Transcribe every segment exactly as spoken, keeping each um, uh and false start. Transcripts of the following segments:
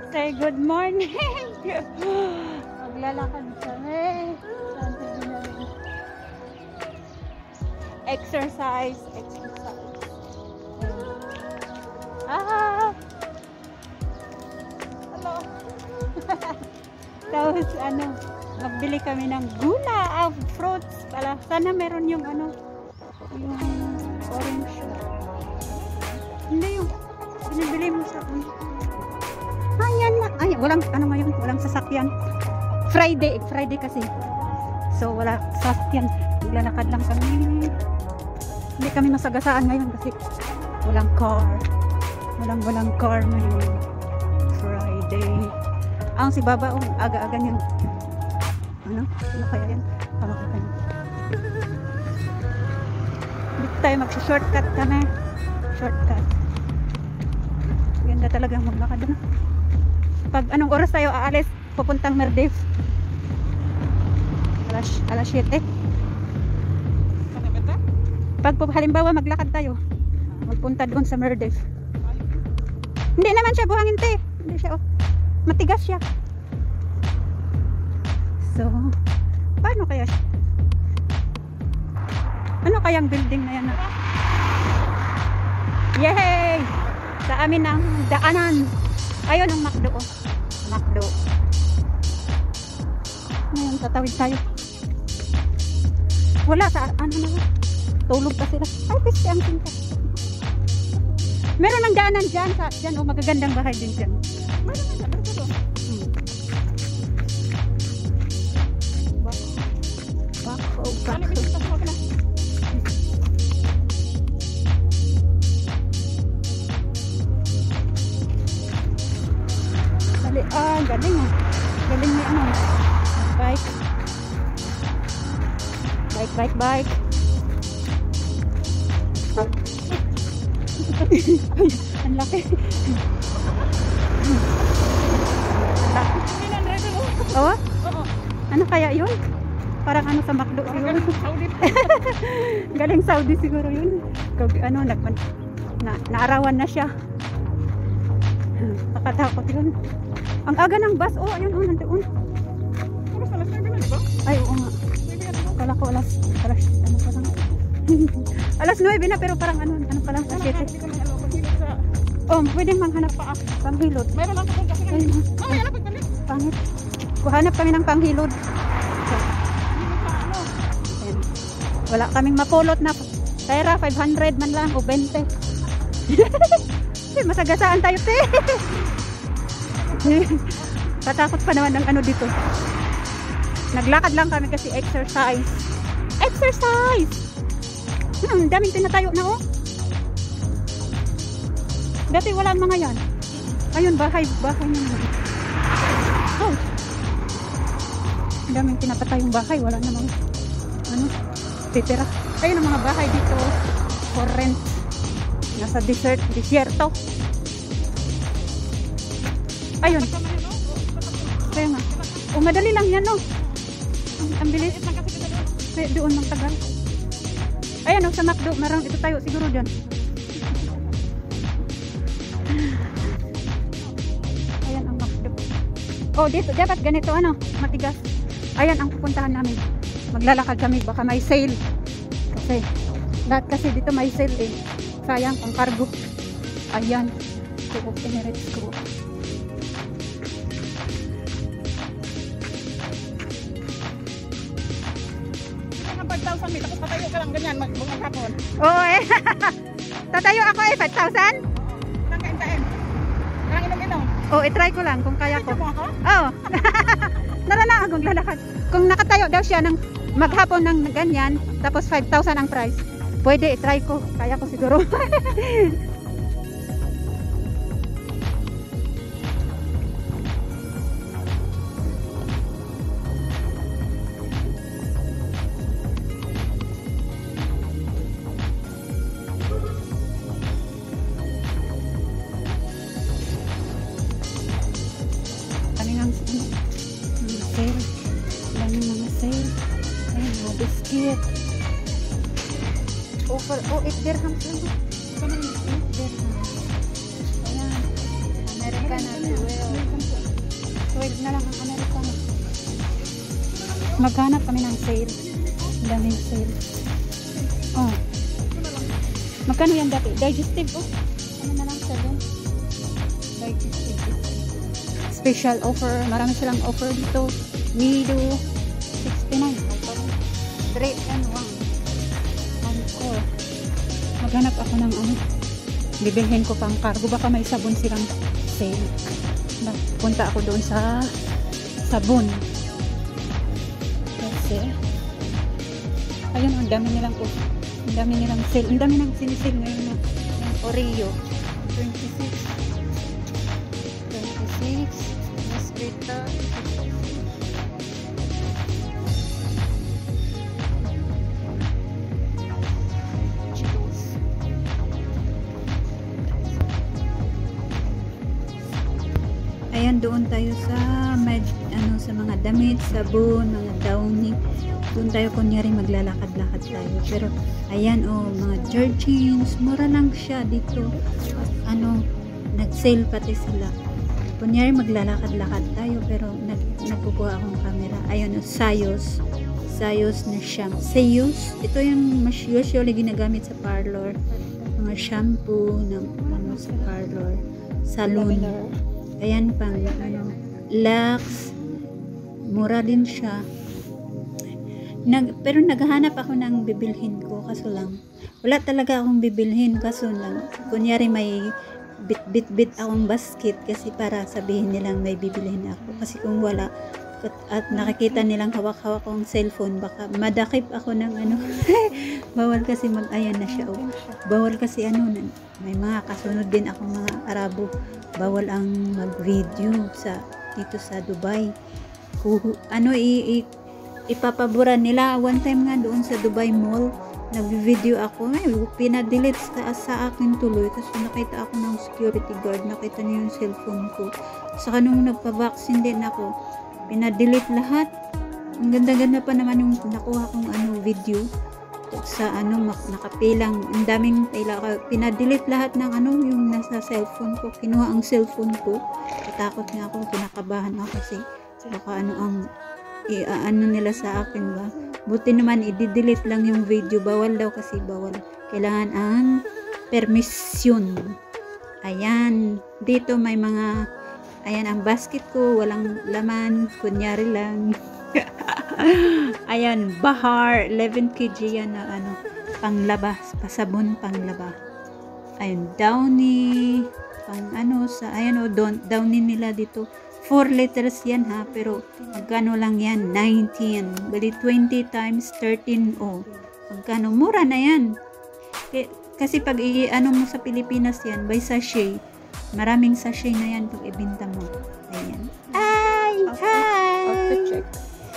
Say good morning. Maglalakad kami. Exercise, exercise. Ah! Hello. Tapos ano, magbili kami ng gula of fruits pala. Sana meron yung ano, yung orange. Hindi yung binibili mo sa ano. Ayan na. Ay, walang ano ngayon, walang sasakyan. Friday, Friday kasi. So wala sasakyan. Naglalakad lang kami. Hindi kami masagasaan ngayon kasi walang car. Walang walang car ngayon. Friday. Ang si Baba, oh, aga-aga niyang ano? Ano kaya yan? Pamakakan. Dito tayo mag-shortcut kami. Shortcut. Ganda talagang maglakad na. Pag anong oras tayo aalis, pupuntang Merdef? Alas, alas siyete. Pag halimbawa maglakad tayo, magpunta doon sa Merdef. Hindi naman siya buhangin, te. Hindi siya, oh. Matigas siya. So, paano kaya siya? Ano kayang building na yan? Yay! Sa amin ang daanan. Ayun ang McDo, oh. McDo. Ngayon, tatawid tayo. Wala sa, ano na, tulog pa sila. Ay, piste ang pinta. Meron ng daanan dyan, sa, dyan, oh, magagandang bahay din dyan. Meron ng daanan dyan, oh. Hmm. Bako, bako, bako. Ah, galing ah. Galing ni ano. Bike. Bike, bike, bike. Ang laki. Ang laki. Oo? Ano kaya yun? Parang ano sa McDo siguro. Galing Saudi siguro yun. Ano, nag na, naarawan na siya. Nakatakot yun. Ang aga ng bus, oh, ayun, oh, nandoon. Alas, alas, nabili na ba? Ay, oo nga. Kala ko alas, alas, ano pa lang. Alas nuwebe na, pero parang ano, ano pa lang, sa siyete. Oh, pwede manghanap pa ako, panghilod. Mayroon lang po kasi ngayon. Oh, may alapag balik. Pangit. Kuhanap kami ng panghilod. So, wala kaming mapulot na pera, five hundred man lang, o twenty. Masagasaan tayo, te. Patakot pa naman ng ano dito. Naglakad lang kami kasi exercise. Exercise! Hmm, daming tinatayo na, oh. Dati wala mga yan. Ayun, bahay, bahay na naman. Oh. Daming tinapatayong bahay. Wala namang ano, titira. Ayun ang mga bahay dito for rent. Nasa desert, desierto. Ayun. Kaya nga. O, madali lang yan, no? Ang, ang bilis. Kaya doon mang tagal. Ayan, no, sa McDo. Marang ito tayo siguro dyan. Ayan ang McDo. Oh, dito. Dapat ganito, ano? Matigas. Ayan ang pupuntahan namin. Maglalakad kami. Baka may sale. Kasi, lahat kasi dito may sale eh. Sayang, ang cargo. Ayan. Coop Emirates Coop. five thousand may tapos tatayo ka lang ganyan magbungang hapon. Oo eh. Tatayo ako eh, five thousand? Ilang kaintain? Ilang inom-inom? Oo, i-try ko lang kung kaya ko. Oo. Narana akong lalakad. Kung nakatayo daw siya ng maghapon ng ganyan, tapos five thousand ang price. Pwede, i-try ko. Kaya ko siguro. Sale. Daming mga sale. Ayan, mga biscuit. Offer, oh, eight dirhams lang. eight dirhams. Ayan. American at twelve. twelve na lang ang Amerikano. Maghanap kami ng sale. Ang daming sale. Oh. Magkano yan dati? Digestive, oh. Ano na lang, seven. Digestive. Special offer. Marami silang offer dito. Nido, sixty-nine. three and one. Encore. Maghanap ako ng ano. Bibilhin ko pang cargo. Baka may sabon silang sale. Punta ako doon sa sabon. Kasi ayun, ang dami nilang po. Ang dami nilang sale. Ang dami nang sinisale ngayon na ng Oreo. twenty-six. twenty-six. Nesquita. Ayan, doon tayo sa med, ano, sa mga damit, sabon, mga downy. Doon tayo kunyari maglalakad-lakad tayo. Pero ayan, oh, mga jergens, mura lang siya dito. Ano, nag-sale pati sila. Kunyari maglalakad-lakad tayo pero nag nagkukuha akong camera. Ayun, oh, Sayos. Sayos na shampoo. Sayos, ito yung mas usually ginagamit sa parlor. Mga shampoo ng ano, sa parlor. Salon. Ayan, pang ano, Lux, mura din siya. Nag, pero naghahanap ako ng bibilhin ko, kaso lang wala talaga akong bibilhin, kaso lang kunyari may bit bit bit akong basket kasi para sabihin nilang may bibilhin ako, kasi kung wala at nakikita nilang hawak-hawak akong cellphone, baka madakip ako ng ano. Bawal kasi mag, ayan na siya, oh. Bawal kasi ano, may mga kasunod din akong mga Arabo, bawal ang mag-video sa dito sa Dubai. Kuhu, ano i, i ipapabura nila. One time nga doon sa Dubai Mall, nag-video ako, ay pinadelete sa, sa akin tuloy kasi nakita ako ng security guard, nakita niya yung cellphone ko. Saka nung nagpa-vaccine din ako, pinadelete lahat. Ang ganda-ganda pa naman yung nakuha kong ano video sa ano, nakapilang, ang daming pila, pinadelete lahat ng ano yung nasa cellphone ko. Kinuha ang cellphone ko, natakot nga ako, kinakabahan ako kasi baka ano ang i ano nila sa akin ba. Buti naman i-delete lang yung video, bawal daw kasi bawal, kailangan ang permission. Ayan, dito may mga, ayan ang basket ko, walang laman, kunyari lang. Ayan, Bahar, eleven kilograms yan na ano, panglaba, pasabon panglaba. Ayun, Downy, pang ano sa, ayan o, oh, Downy nila dito. four liters yan ha, pero magkano lang yan? nineteen. Bali twenty times thirteen o. Oh. Magkano? Mura na yan. Kasi pag i-ano mo sa Pilipinas yan, by sachet. Maraming sachet na yan pag ibinta mo. Ayan. Ay! Hi! Check.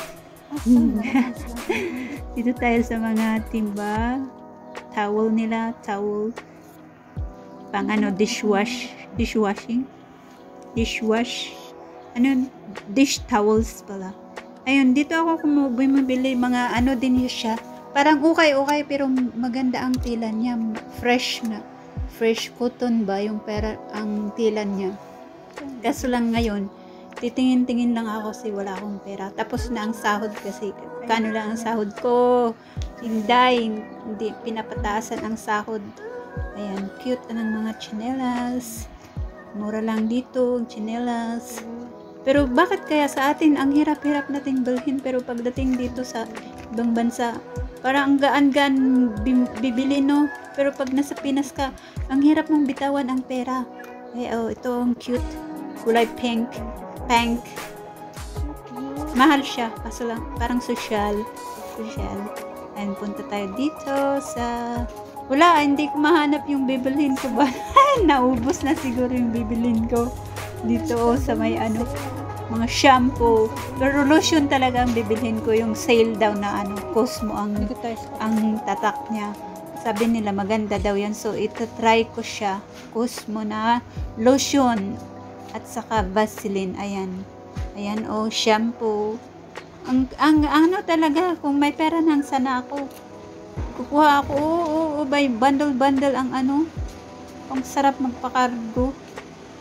Dito tayo sa mga timba. Towel nila. Towel. Pang ano, dishwash. Dishwashing. Dishwash. Ano, dish towels pala. Ayun, dito ako bumibili mga ano din siya. Parang ukay-ukay pero maganda ang tila niya. Fresh na. Fresh cotton ba yung pera ang tila niya. Kaso lang ngayon, titingin-tingin lang ako kasi wala akong pera. Tapos na ang sahod kasi kano lang ang sahod ko. Hindi, hindi pinapataasan ang sahod. Ayan, cute ng mga tsinelas. Mura lang dito, tsinelas. Pero bakit kaya sa atin ang hirap-hirap nating bilhin, pero pagdating dito sa ibang bansa, parang ang gaan-gaan bibili, no? Pero pag nasa Pinas ka, ang hirap mong bitawan ang pera. Ay, oh, ito ang cute. Kulay pink. Pink. Mahal siya. Kaso lang, parang social. Social. And punta tayo dito sa... Wala, hindi ko mahanap yung bibilhin ko ba. Naubos na siguro yung bibilhin ko. Dito oh, sa may ano, mga shampoo. Pero lotion talaga ang bibilhin ko. Yung sale daw na ano, Cosmo ang, ang tatak niya. Sabi nila maganda daw yan. So, ito try ko siya. Cosmo na lotion. At saka Vaseline. Ayan. Ayan oh, shampoo. Ang, ang ano talaga, kung may pera nang sana ako. Kukuha ako, oo, oo, by bundle-bundle ang ano. Ang sarap magpakargo.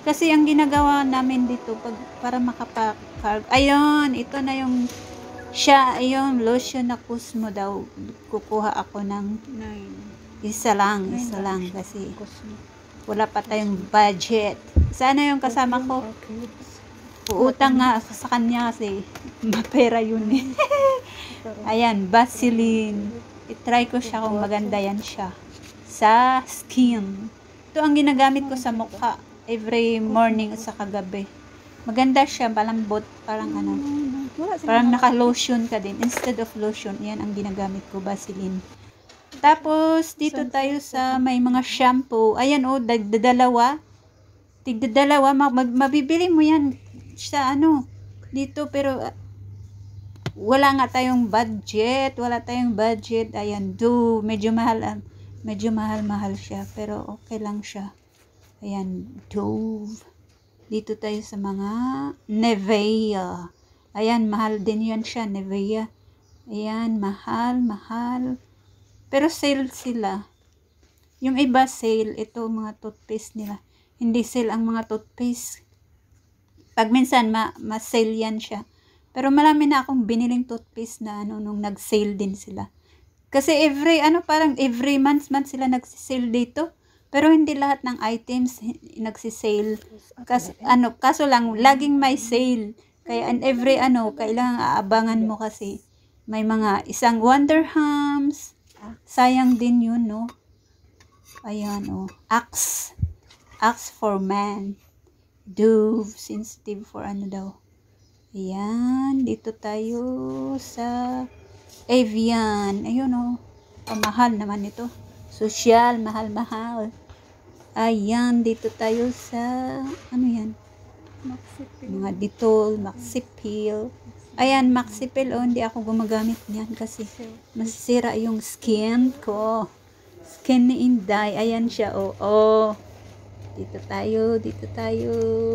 Kasi ang ginagawa namin dito, pag, para makapakargo, ayun, ito na yung, siya, ayun, lotion na Cosmo daw, kukuha ako ng, Nine. isa lang, Nine isa lang, kasi, Cosmo. wala pa tayong budget. Sana yung kasama ko, Orchids. uutang nga sa kanya kasi, mapera yun eh. Ayan, Vaseline. I-try ko siya kung maganda yan siya. Sa skin. Ito ang ginagamit ko sa mukha. Every morning at sa kagabi. Maganda siya, palambot, parang ano. Parang naka-lotion ka din. Instead of lotion, yan ang ginagamit ko, Vaseline. Tapos, dito tayo sa may mga shampoo. Ayan o, oh, dagdadalawa. Tigdadalawa, mabibili mo yan sa ano, dito, pero uh, wala nga tayong budget. Wala tayong budget. Ayan, do, medyo mahal, uh, medyo mahal-mahal siya, pero okay lang siya. Ayan, Dove. Dito tayo sa mga Nivea. Ayan, mahal din yan siya, Nivea. Ayan, mahal, mahal. Pero sale sila. Yung iba sale, ito mga toothpaste nila. Hindi sale ang mga toothpaste. Pag minsan, ma ma-sale yan siya. Pero marami na akong biniling toothpaste na ano, nung nag-sale din sila. Kasi every, ano, parang every month, month sila nagsisale dito. Pero hindi lahat ng items nagsisale. Kas, ano, kaso lang, laging may sale. Kaya and every, ano, kailangan aabangan mo kasi. May mga isang Wonderhams. Sayang din yun, no? Ayan, oh. Axe. Axe for man. Dove. Sensitive for ano daw. Ayan. Dito tayo sa Evian. Ayun, oh. Pamahal naman ito. Social, mahal-mahal. Ayan, dito tayo sa, ano yan? Maxipil. Mga Dettol, Maxipil. Ayan, Maxipil, oh, hindi ako gumagamit niyan kasi masisira yung skin ko. Skin ni Inday. Ayan siya, oh. Oh. Dito tayo, dito tayo.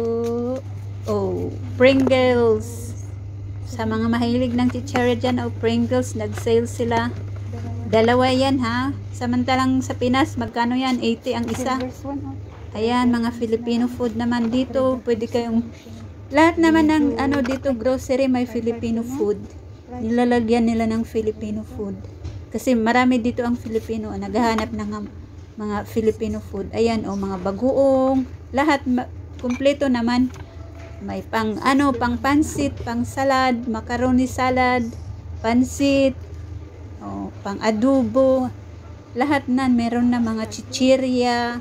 Oh, Pringles. Sa mga mahilig ng chichara dyan, oh, Pringles, nag-sale sila. Dalawa yan, ha? Samantalang sa Pinas, magkano yan? eighty ang isa. Ayan, mga Filipino food naman dito. Pwede kayong, lahat naman ng ano dito, grocery, may Filipino food. Nilalagyan nila ng Filipino food. Kasi marami dito ang Filipino, naghahanap ng mga Filipino food. Ayan, o, oh, mga bagoong. Lahat, kumpleto naman. May pang, ano, pang pansit, pang salad, macaroni salad, pansit, oh, pang adobo, lahat na, meron na mga chichirya,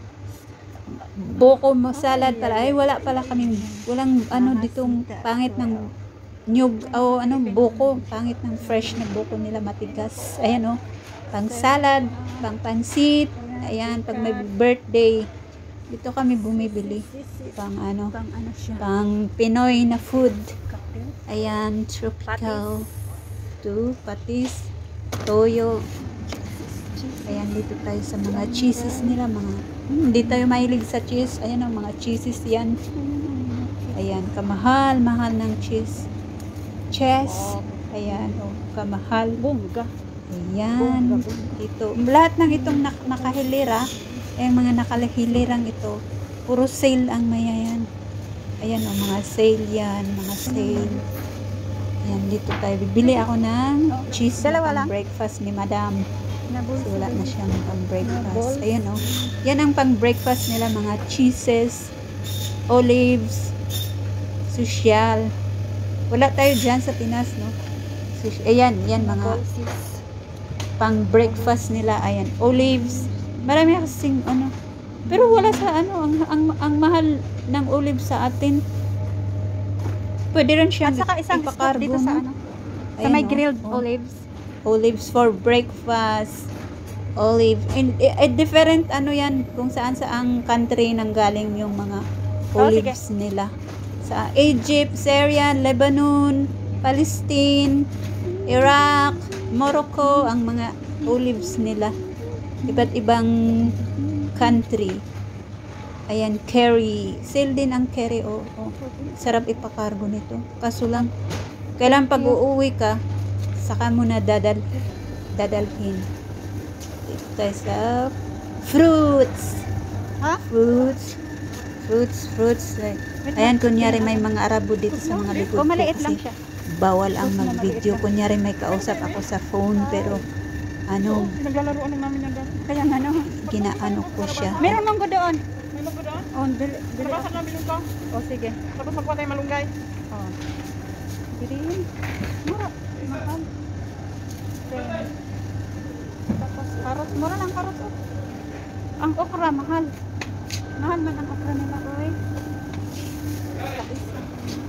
boko mo salad pala. Ay, wala pala kaming, walang ano ditong pangit ng nyug, o oh, ano, boko, pangit ng fresh na boko nila, matigas. Ayan, oh, pang salad, pang pansit. Ayan, pag may birthday, dito kami bumibili. Pang ano, Pang ano siya? pang Pinoy na food. Ayan, tropical. To, patis, toyo. Ayan, dito tayo sa mga cheeses nila. Mga, hindi hmm, tayo mahilig sa cheese. Ayan, oh, mga cheeses yan. Ayan, kamahal, mahal ng cheese. Cheese. Ayan, oh, kamahal. Bongga. Ayan, ito. Lahat ng itong nak nakahilira, eh, mga nakahilirang ito, puro sale ang mayayan. Ayan, oh, mga sale yan, mga sale. Ayan, dito tayo. Bibili ako ng cheese na pang breakfast ni Madam. So, wala na siyang pang breakfast. Ayan, oh. Yan ang pang breakfast nila, mga cheeses, olives, social. Wala tayo dyan sa Pinas, no? So, ayan, yan mga pang breakfast nila. Ayan, olives. Marami kasing ano. Pero wala sa ano, ang, ang, ang mahal ng olives sa atin. Pwede rin siyang at saka isang scoop dito sa ano, sa may grilled oh, olives. Olives for breakfast. Olive. And, eh, eh, different ano yan, kung saan saang country nang galing yung mga olives oh, nila. Sa Egypt, Syria, Lebanon, Palestine, Iraq, Morocco, ang mga olives nila. Iba't ibang country. Ayan, curry. Sale din ang curry. Oh, oh. Sarap ipakargo nito. Kaso lang, kailan pag uuwi ka, saka mo na dadal, dadalhin. Dito tayo sa fruits. Ha? Fruits. Fruits, fruits. eh. Ayan, kunyari may mga Arabo dito sa mga likod O, ko maliit lang kasi siya. bawal ang Fruits na mag-video. maliit lang. Kunyari may kausap ako sa phone pero ano, Naglalaroan lang namin yan dati. Kaya nga, ano. ginaano ko siya. Meron manggo doon. May mga doon. O, bili. bili Nabasa ako. namin yung to. O, sige. Tapos magkuha tayo malunggay. O. Green. Mura. Mahal. Then, tapos, karot. Mura lang karot. Oh. Ang okra, mahal. Mahal man ang okra nila, oy. Isa.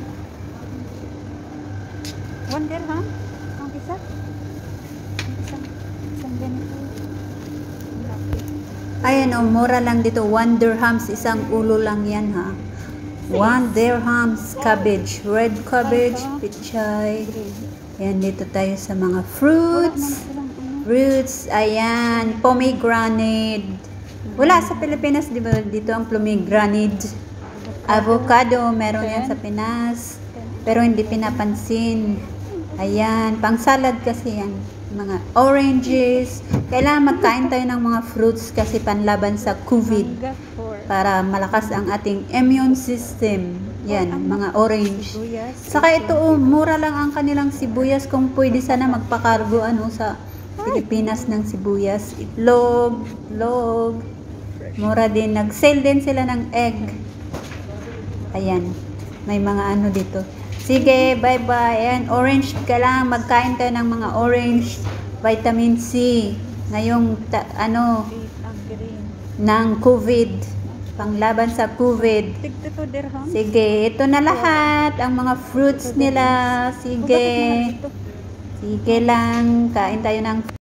One dirham? Ang isa? Ang isang, isang ganito. Ang laki. Ayan o, mura lang dito. One dirhams, isang ulo lang yan ha. One dirhams cabbage. Red cabbage, pichay. Ayan, dito tayo sa mga fruits. Silang ano. Fruits, ayan. Pomegranate. Wala sa Pilipinas, di ba? Dito ang pomegranate. Avocado, meron yan sa Pinas. Pero hindi pinapansin. Ayan, pang salad kasi yan. Mga oranges. Kailangan magkain tayo ng mga fruits kasi panlaban sa COVID. Mangga for Para malakas ang ating immune system. Yan, mga orange. sibuyas. Saka ito, oh, mura lang ang kanilang sibuyas. Kung pwede sana magpakargo ano sa Pilipinas ng sibuyas. Itlog, itlog. Mura din. Nag-sale din sila ng egg. Ayan. May mga ano dito. Sige, bye-bye. Ayan, orange. Kailangan magkain tayo ng mga orange. Vitamin C. Ngayong, ta- ano, Ang green. ng COVID. Panglaban sa COVID. Tigto to dirham. Sige, ito na lahat. Ang mga fruits nila. Sige. Bakit mahal ito? Sige lang. Kain tayo ng